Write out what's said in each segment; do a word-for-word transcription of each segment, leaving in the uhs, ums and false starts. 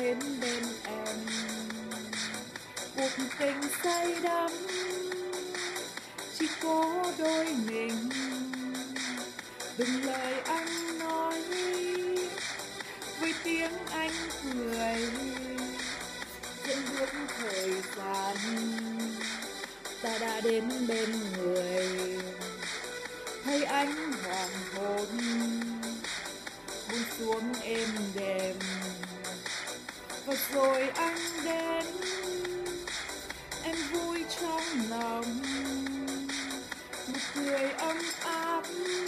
đến bên em. Cuộc tình say đắm chỉ có đôi mình, từng lời anh nói với tiếng anh cười dẫn bước thời gian. Ta đã đến bên người, thấy ánh hoàng hôn buông xuống êm đềm, và rồi anh đến. Em vui trong lòng, nụ cười ấm áp,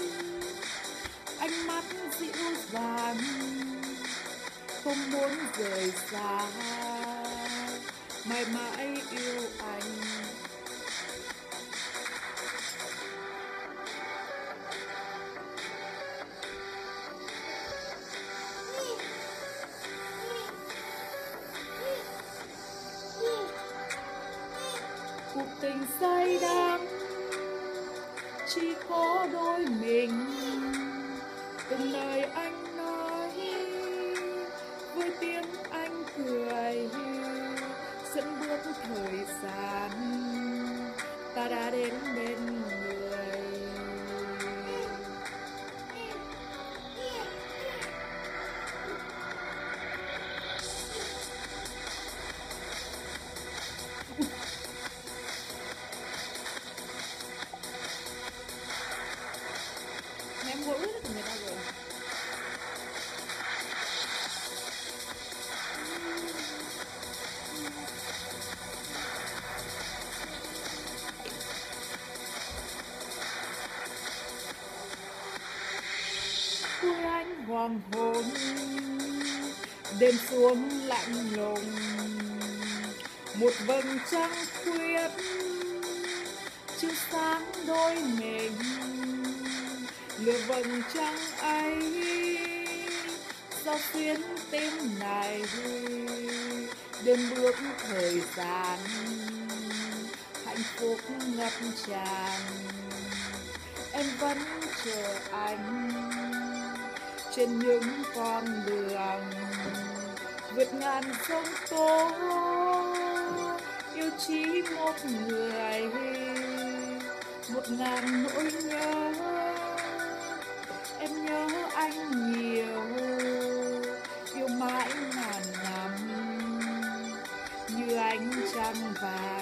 ánh mắt dịu dàng, không muốn rời xa, mãi mãi yêu anh. Cuộc tình say đắm chỉ có đôi mình, từng lời anh nói với tiếng anh cười dẫn bước thời gian. Ta đã đến bên người. Em vỡ hết của người ta rồi. Cuối ánh hoàng hôn, đêm xuống lạnh lùng, một vầng trăng khuyết chiếu sáng đôi mình. Lửa vầng trăng ấy sao xuyến tim này, đêm bước thời gian, hạnh phúc ngập tràn. Em vẫn chờ anh trên những con đường vượt ngàn sông tố, yêu chỉ một người, một ngàn nỗi nhớ. Em nhớ anh nhiều, yêu mãi ngàn năm, như ánh trăng vàng